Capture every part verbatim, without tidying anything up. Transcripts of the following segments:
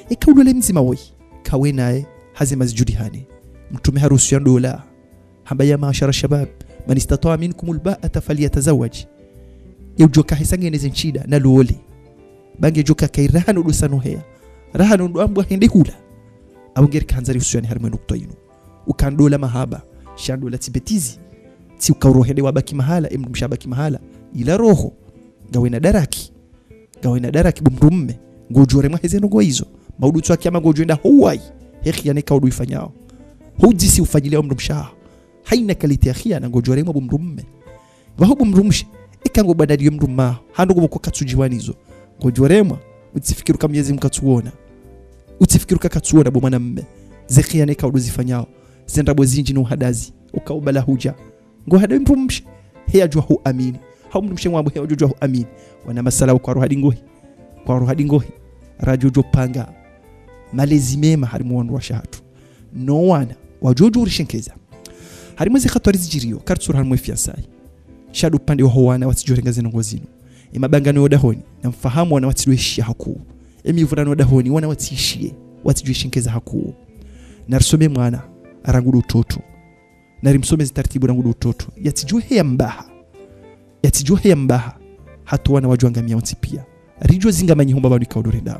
ikaulole mzima woi kawe naye hazima zijudihani mtume harusi ya dola hamba ya maashara shabab man istata'a minkum alba'ata falyatazawwaj yujoka hisange neze nchida na loli bange joka kairahano dusano hea rahano ndo ambwa hende hula abungeri kanzari usuyani harimo nukto yinu ukandola mahaba shandola tibetizi ti ukaurohende wabaki mahala emdu mshabaki mahala ila roho gawena daraki gawena daraki bumrumme ngojore mahezeno go hizo maudu twaki ama ngojenda huwai heki yani kaudu ifanyao hujisi ufajile omdu mshaha haina kalite akhia na ngojore mo bumrumme baho bumrumshi ikango badali yomrumma hando go katsujiwani hizo ngojorema utifikiru kama yezi mkatuona utifikiru kakatuona bo mwanamme zekhia ne kaudu zifanyao zendabo zinji no hadazi ukaubala huja ngo hada mrumshi heya jwa hu amini haumrumshi mwabo heya jwa hu amini wana masala kwa rohadi ngohi kwa rohadi ngohi rajojo panga malezi mema harimu wandu wa shahatu no wana wajojo urishenkeza harimu zi khatwari zijirio kartsura harimu fiansai shadu pande wa howana watijorenga zeno ngozino imabangano yodahoni na mfahamu wana watidoishi haku emivurano yodahoni wana watishie watijoishenkeza haku narisome mwana arangudu utoto narimsome zitaratibu rangudu utoto yatijue heya mbaha yatijue heya mbaha hatu wana wajuangamia ontipia rijo zingamanyi humba badu ikaudore dao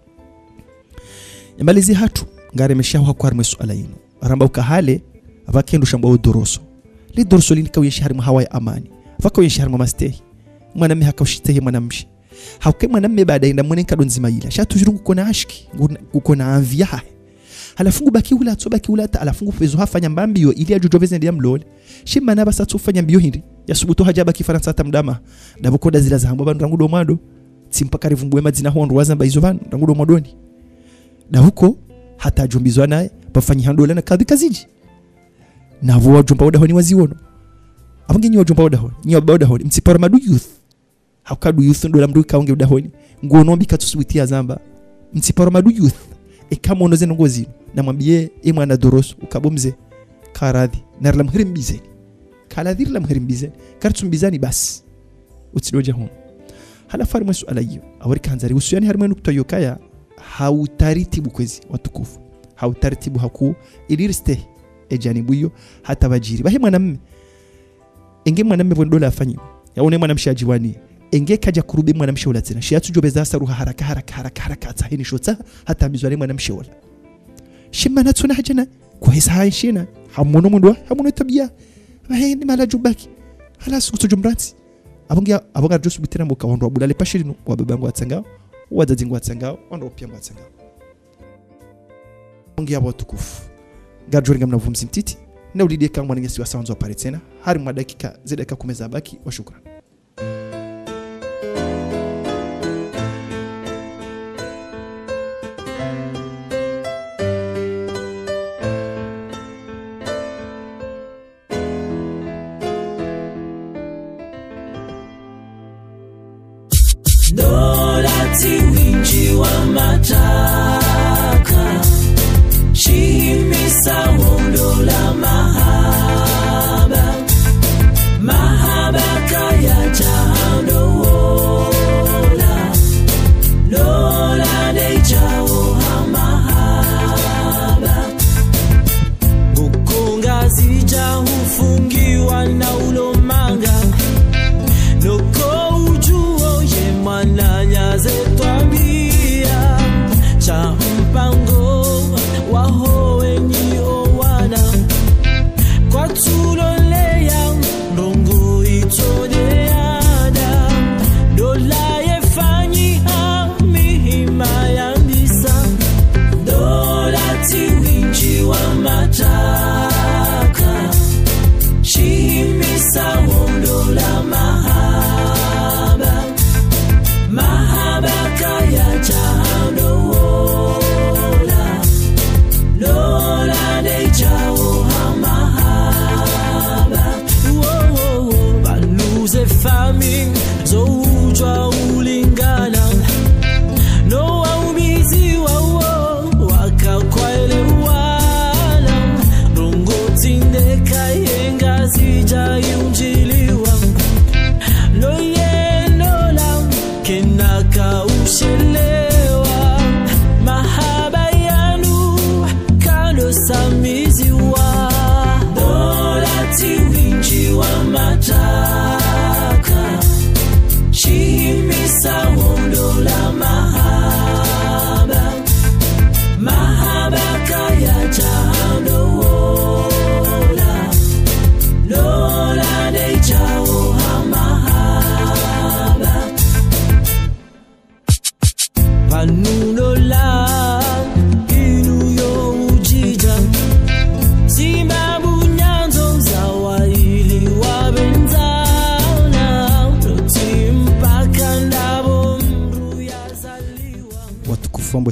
yambalizi hatu ngare meshahu hakuharmu suala inu aramba ukahale avakendo shamba udoroso li doroso lini kawiyeshi harimu hawa ya amani vakawiyeshi harimu mastehi mwana me hakawishitehe mwana mshi hauke mwana me baada inda mwene nkado nzima ila shatu jirungu kukona ashki kukona anviyahe halafungu baki ula atso baki ula ata halafungu fezo hafanya mbambiyo ili ajujoveze ndiya mlole shima naba satu ufanya mbiyo hindi ya subuto hajaba kifaransa hata mdama dabukoda zila za hambo bandu rangudo mwado simpaka rivumbuwe mazina hondo wazamba izo bandu rangudo mwadoni na huko hata ajumbizwa nae pafanyi handola na kadhi kaziji na vuwa wajumpa wadahoni waziwono apange nyi wajumpa wadahoni nyi wabba wadahoni mtsipara madu youth haukadu youth ndola mdu kaunge wadahoni nguonombi katusubitia zamba mtsipara madu youth ekama ono zeno ngozi na mwambie ema na doroso ukabomze karadhi narla mhirimbize kaladhir la mhirimbize kartumbizani bas utidoja hon hala farma suala hiyo awari kanzari usuyani harimo nukta yokaya hautaritibu kwezi watukufu hautaritibu haku iliriste ejanibu hiyo hata wajiri bahe mwanamme enge mwanamme vondola afanyi yaone mwanamshi ajiwani enge kaja kurube mwanamshi wala tena shiatu jobeza saruha haraka haraka haraka haraka tahini shota hata mizwale mwanamshi wala shima natuna hajana kwa hisa haishina hamono mundwa hamono tabia bahe ni mala jubaki hala sukutu jumbrati abongia abonga josu bitera mboka wando abulale pashirino wa babangu atsangao wazazi ngo atsangao wando pia ngo atsangao ongia watukufu gajoringa mnavumzi mtiti na ulidie kama mwanengesi wa sounds wa pare tena hari mwa dakika zidaka kumeza baki wa shukrani Dolati winji wa mataka Shimisa wondola mahaba Mahaba kaya jahando wola Lola dejao hamahaba Bukunga zija hufungiwa na ulomanga Loko ujuo ye mwananya zetwambia Cha mpango wahoe ni owana Kwa tuloleya ndongo itoneada Dola yefanyi hamihima ya ndisa Dola tiwinji wa mataka Shimisa wondola mahaba Mahaba kaya jahando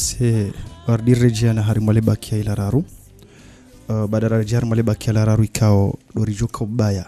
se wardirejea na hari mwale baki ya ilararu uh, badara rejea mwale baki ya ilararu ikao dorijuka ubaya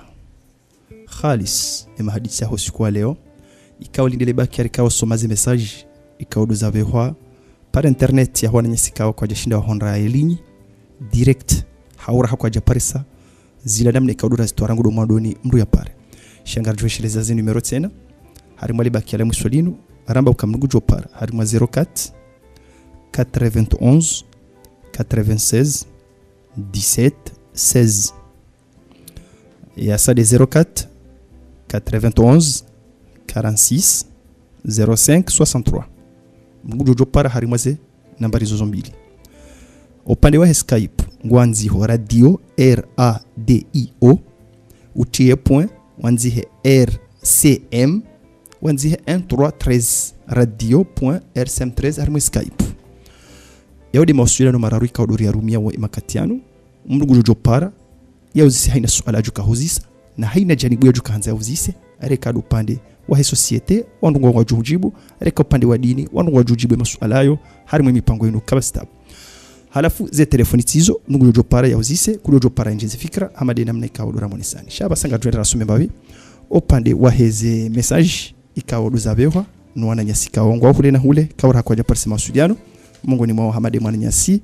khalis ema hadisi ya siku ya leo ikao lindele baki ya ikao somazi message ikao doza vehwa par internet ya wana nyesikao kwa jashinda wa honra ya linyi direct haura hakwa japarisa zila namne ikao doza zituarangu do madoni mru ya pare shangar jweshileza zi numero tena hari mwale baki ya lemu solinu aramba ukamnugu jopara hari mwa zero quatre quatre-vingt-onze quatre-vingt-seize dix-sept seize et à ça des zero quatre quatre-vingt-onze quarante-six zero cinq soixante-trois mnugu jopara hari mwa ze nambari zozo mbili upande wa Skype ngwanziho radio R A D I O utie point wanzihe R C M wanzihe un trois treize radio point R C M treize harimo Skype yaudi mawasiliano no mararu ikauduri ya rumia wa makatiano mnugu jopara yauzisi haina suala juka huzisa na haina janibu ya juka hanza huzise areka upande wa he societe wandu wa jujibu areka upande wa dini wandu wa jujibu masuala ayo harimo mipango yenu kama stab halafu ze telefoni tizo mnugu jopara yauzise kudo jopara injezi fikra hamade namna ikaudura monisani shaba sanga twenda rasume babi upande wa heze message ikaoduza behwa nuwana nyasika wangwa hule na hule kawra kwa japarsi masudiano mungu ni mwa hamade mwana nyasi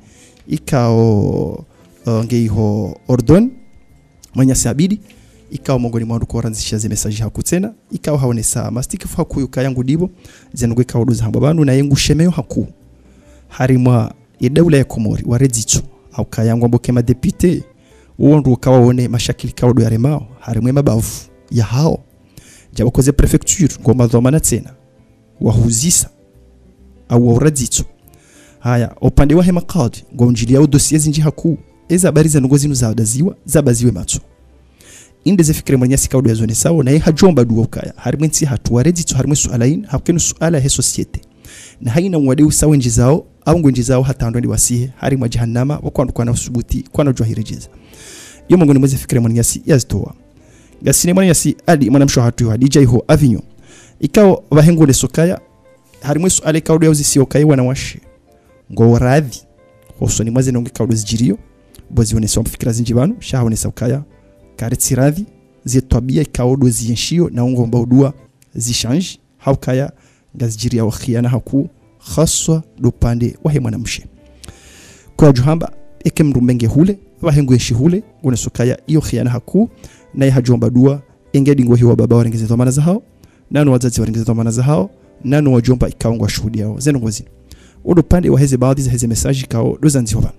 ikao uh, ngeiho ordon mwanyasi abidi ikao mungu ni mwa dukoranzisha ze message hakutena ikao haonesa mastikifu hakuyuka yangu dibo zenugwe ikaoduza hambabandu na yengu shemeyo haku harimwa yedaula ya Komori waredzitso au kayangu mboke ma député uondu ukawaone mashakili kaodo ya remao harimwe mabavu ya hao jabakoze prefecture ngoma dhamana tena wahuzisa au waradzitso haya upande wa hema qadi ngonjili ya dossier zinji haku eza habari za ngozi zinu zaadaziwa zabaziwe matso inde ze fikire mwanyasi kaodo ya zone sawo na hajomba duwa ukaya harimwe nsi hatu waredzitso harimwe sualain hakenu suala he societe na haina mwade usawenji zao au ngwenji zao hata ndo ni wasihe hari mwa jahannama wakwandu na usubuti kwana jwa hirejeza yo mungu ni mweze fikire mwanyasi yazitoa gasine mwanyasi adi mwanamsho hatu ya D J ho avinyo ikao bahengo le sokaya hari mwesu ale kaudo yauzi si okaye wana washe ngo radhi hoso ni mweze nonge kaudo zijirio bozi wone somba fikira zinjibanu shaha wone sokaya karetsi radhi zetwabia ikaudo ziyenshio na ungo mbaudua zishanji haukaya gazijiria wa khiyana haku khaswa dupande wahe mwanamshe kwa juhamba eke mrumbenge hule wahengu yeshi hule gune sokaya iyo khiyana haku na hajomba dua engedi ngo hiwa baba warengeze dhamana za hao nanu wazazi warengeze dhamana za hao nanu wajomba ikaungwa shuhudi yao zeno ngozi odo pande wa heze baadhi za heze message kao dozanzi hoba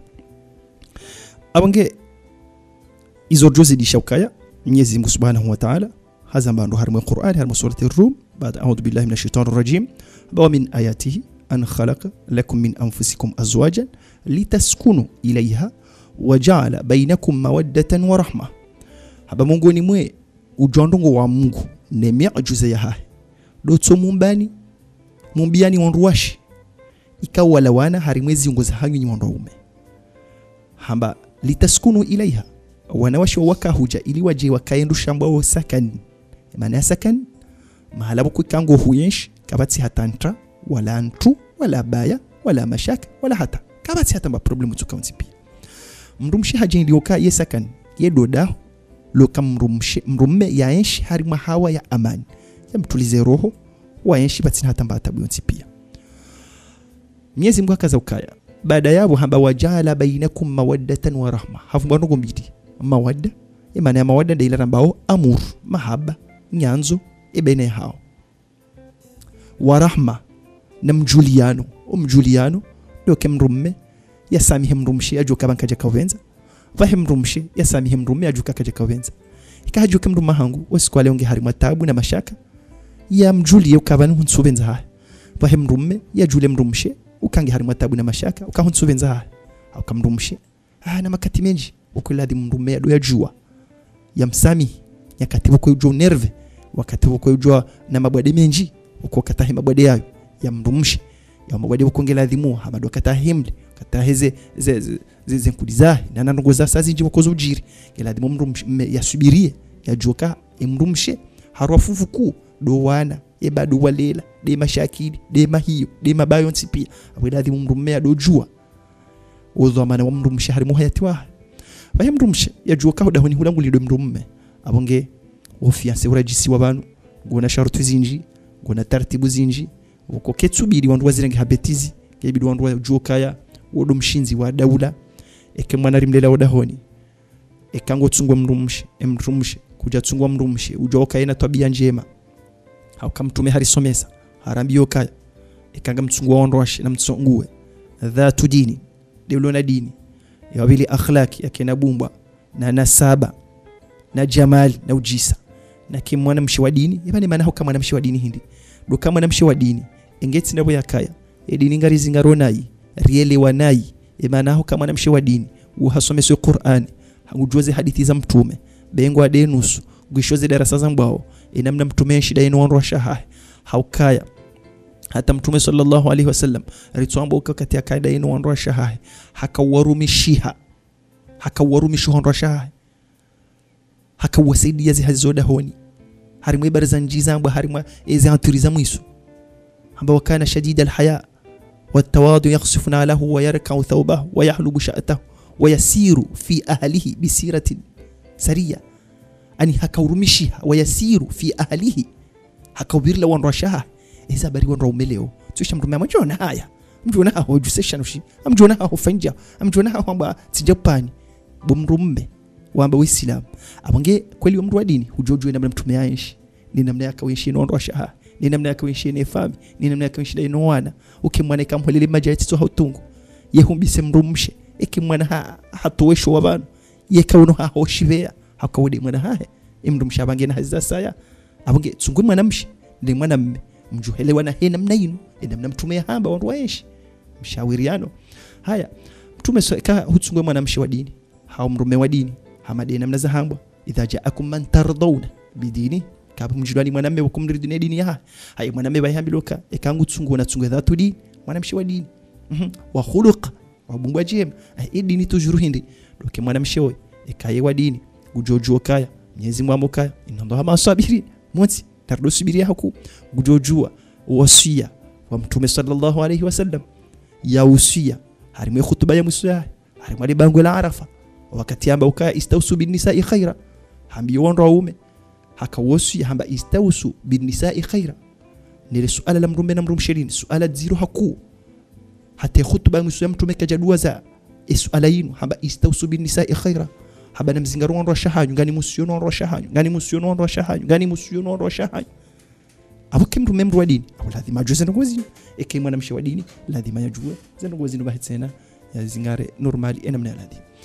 abange izo jozi di shawkaya Mwenyezi Mungu Subhanahu wa Ta'ala haza mbando harimo Qur'an harimo surati ar-Rum baada a'udhu billahi minash shaitanir rajim wa min ayatihi an khalaqa lakum min anfusikum azwajan litaskunu ilayha wa ja'ala bainakum mawaddatan wa rahma haba Mungu ni mwe ujondongo wa Mungu ne miajuza ya hahe dotso mumbani mumbiani wonruwashi ikawala wana harimwezi ngoza hanyu ni wondoume hamba litaskunu ilayha wanawashi waka huja ili waje wakaendu shamba wa sakan maana sakan mahala buku kango huyensh kabati hatantra wala antu wala baya wala mashaka wala hata kabati hata ma problem tukaunti pia mrumshi haje ndioka yesakan yedoda loka mrumshi mrumme yaenshi harima hawa ya amani yamtulize roho waenshi batina hata mbata buyonti pia Mwenyezi Mungu akaza ukaya baada yabo hamba wajala bainakum mawaddatan wa rahma hafu mbano mbili mawadda imana ya mawadda ndio ambao amur mahaba nyanzo ibene hao wa rahma na mjuliano umjuliano doke mrumme yasamihe mrumshi ajuka bankaje kawenza vahe mrumshi yasamihe mrumme ajuka kaje kawenza ikajuka mrumma hangu wasikwale onge hari matabu na mashaka ya mjuliye ukabana hunsubenza ha vahe mrumme yajule mrumshi ukange hari matabu na mashaka ukahunsubenza ha ukamrumshi ah na makati menji ukuladi mrumme ado yajua yamsami yakatibu ko ujua nerve wakatibu ko ujua na mabwade menji uko katahe mabwade yayo ya mrumshi ya mabwade ukongela dhimu hamado katahimle kataheze ze ze ze kudizahi na nanongoza sazi nje wakozo ujiri ila dhimu mrumshi yasubirie yajuka imrumshi harufufu ku dowana e bado walela de mashakili de mahiyo de mabayo nsipia abwidadhi mumrume adojua udhamana wa mrumshe hari muhayati wa bahe mrumshe yajua kaho dahoni hulangu lido mrume abonge ofianse urajisi w'abantu ngona sharutu zinji ngona taratibu zinji uko ketsubiri wandu wazirenge habetizi kebidu wandu wajukaya wodo mshinzi wa daula eke mwana rimlela odahoni ekango tsungwa mrumshe emrumshe kuja tsungwa mrumshe ujoka ina tabia njema haukamtume harisomesa harambiyo kaya ekanga mtsungwa ondwashi na mtsongue dhatu dini dewlona dini ya vile akhlaki yake na bumba na nasaba na jamali na ujisa na kimwana mshi wa dini yabane maana kama mwana mshi wa dini hindi do kama mwana mshi wa dini engeti ndabo yakaya edini ngari zingaronai riele wanai e maana kama mwana mshi wa dini uhasomeswe Qur'an hangujoze hadithi za mtume bengo adenusu gwishoze darasa za mbao inamna mtume shida ino ondwa shaha haukaya hata mtume sallallahu alaihi wasallam ritwamba ukakati akaida ino ondwa shaha hakawarumishiha hakawarumishiha ondwa shaha hakawasaidia zihazoda honi harimwe baraza njizamba harimwe ezi anturiza mwisu hamba wakana shadida alhaya والتواضع يخصف له ويركع ثوبه ويحلب شأته ويسير في أهله بسيرة سرية أني هكورمشيها ويسير في أهله هكوبير لو انرشاها إذا بري ونرو مليو تشم رمي مجونا هايا مجونا هو جسشان وشي مجونا هو فنجا مجونا هو amba tijapani bomrumbe wamba w'Islam abange kweli umru wa dini hujojwe namna mtume yaishi ni namna yakawishi nondosha ni namna yakawishi ne fami ni namna yakawishi dai noana ukimwana ikamholele majaiti to hautungu yehumbise mrumshe ikimwana ha hatowesho wabana yekauno ha hoshivea hakawudi mwana hahe imrumsha abange na haza saya abange tsungu mwana mshi ndi mwana mme mjuhelewa na he namna yinu namna mtume hamba wandu waishi mshawiriano haya mtume ka hutsungu mwana mshi wa dini hao mrume wa dini hamade namna za hamba idha ja'akum man tardawna bidini kaba mjulani mwanamme wakumridine dini ya haya mwanamme bahambiloka ekangu tsungu na tsungu dhatu dini mwanamshi wa dini mhm wa khuluq wa bumba jema hii dini tujuru hindi doke mwanamshi wa ekaye wa dini gujojuo kaya Mwenyezi Mungu kaya inando hama sabiri moti tardo subiria haku gujojua wasia wa mtume sallallahu alayhi wasallam ya usia harimwe khutba ya musa harimwe bango la arafa wakati amba ukaya istausu bin nisa'i khaira hambi wonro waume hakawosi hamba istausu bin nisa'i khaira nile suala la mrumbe na mrumshirini suala zero haku hata khutba musa mtume kajadua za suala yinu hamba istausu bin nisa'i khaira haba na mzingaro wonro shahanyu ngani musiyono wonro shahanyu ngani musiyono wonro shahanyu ngani musiyono wonro shahanyu abuke mrume mru wa dini au lazima ajue zeno gozi eke mwana mshi wa dini lazima yajue zeno gozi no bahitsena ya zingare normali ena mna lazima